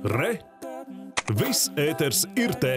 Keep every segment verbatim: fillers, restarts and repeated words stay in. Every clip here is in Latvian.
Re! Viss ēters ir te!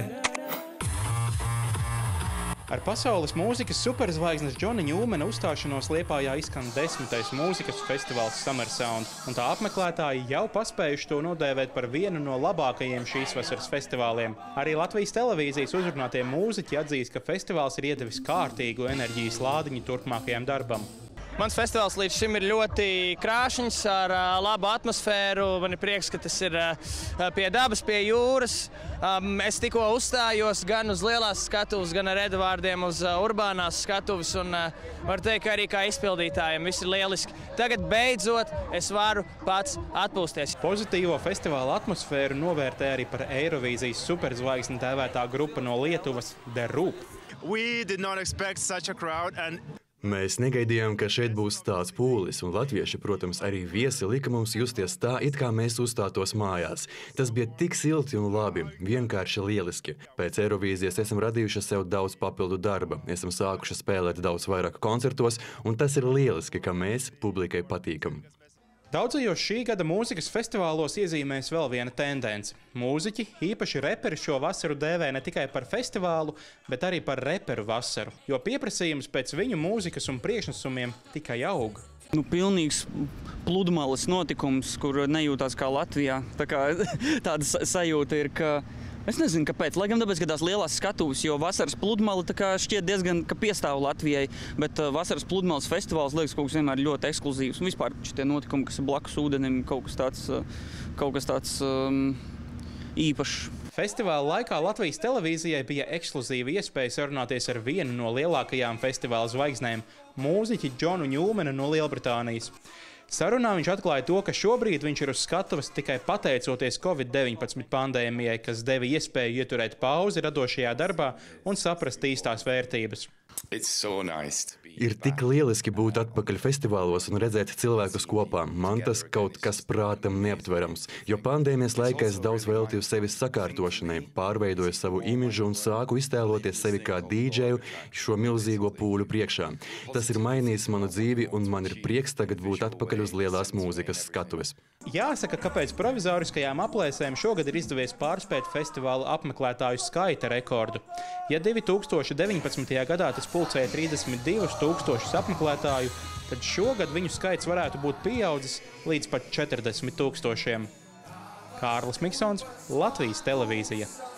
Ar pasaules mūzikas superzvaigznes Džona Ņūmena uzstāšanos Liepājā izskan desmitais mūzikas festivāls Summer Sound, un tā apmeklētāji jau paspējuši to nodēvēt par vienu no labākajiem šīs vasaras festivāliem. Arī Latvijas televīzijas uzrunātie mūziķi atzīst, ka festivāls ir iedevis kārtīgu enerģijas lādiņu turpmākajam darbam. Mans festivāls līdz šim ir ļoti krāšņs, ar uh, labu atmosfēru. Man ir prieks, ka tas ir uh, pie dabas, pie jūras. Um, es tikko uzstājos gan uz lielās skatuves, gan ar Edvārdiem uz uh, urbānās skatuves. Un uh, varu teikt, ka arī kā izpildītājiem viss ir lieliski. Tagad beidzot es varu pats atpūsties. Pozitīvo festivāla atmosfēru novērtē arī par Eirovīzijas superzvaigzni dēvētā grupa no Lietuvas The Roop. We did not expect such a crowd and Mēs negaidījām, ka šeit būs tāds pūlis, un latvieši, protams, arī viesi lika mums justies tā, it kā mēs uzstātos mājās. Tas bija tik silti un labi, vienkārši lieliski. Pēc Eirovīzijas esam radījuši sev daudz papildu darba, esam sākuši spēlēt daudz vairāk koncertos, un tas ir lieliski, ka mēs publikai patīkam. Daudzajos šī gada mūzikas festivālos iezīmēs vēl viena tendence. Mūziķi, īpaši reperi, šo vasaru dēvē ne tikai par festivālu, bet arī par reperu vasaru, jo pieprasījums pēc viņu mūzikas un priekšnesumiem tikai aug. Nu, pilnīgs pludmales notikums, kur nejūtās kā Latvijā. Tā kā, tāda sajūta ir, ka es nezinu, kāpēc. Lai gan tāpēc, ka tās lielās skatuves, jo vasaras pludmale tā kā šķiet diezgan, ka piestāv Latvijai, bet uh, vasaras pludmales festivāls liekas kaut kas vienmēr ļoti ekskluzīvs. Un vispār šitie notikumi, kas ir blakus ūdenim, kaut kas tāds, uh, kaut kas tāds um, īpašs. Festivāla laikā Latvijas televīzijai bija ekskluzīva iespēja sarunāties ar vienu no lielākajām festivāla zvaigznēm – mūziķi Džonu Ņūmenu no Lielbritānijas. Sarunā viņš atklāja to, ka šobrīd viņš ir uz skatuves tikai pateicoties Covid deviņpadsmit pandēmijai, kas deva iespēju ieturēt pauzi radošajā darbā un saprast īstās vērtības. so nice Ir tik lieliski būt atpakaļ festivālos un redzēt cilvēkus kopā. Man tas kaut kas prātam neaptverams, jo pandēmijas laikā es daudz veltīju sevis sakārtošanai, pārveidoju savu imidžu un sāku iztēloties sevi kā dīdžeju šo milzīgo pūļu priekšā. Tas ir mainījis manu dzīvi un man ir prieks tagad būt atpakaļ uz lielās mūzikas skatuves. Jāsaka, ka pēc provizoriskajām aplēsēm šogad ir izdevies pārspēt festivāla apmeklētāju skaita rekordu. Ja divi tūkstoši deviņpadsmitajā gadā tas pulcēja trīsdesmit divus tūkstošus apmeklētāju, tad šogad viņu skaits varētu būt pieaudzis līdz pat četrdesmit tūkstošiem. Kārlis Miksons, Latvijas televīzija.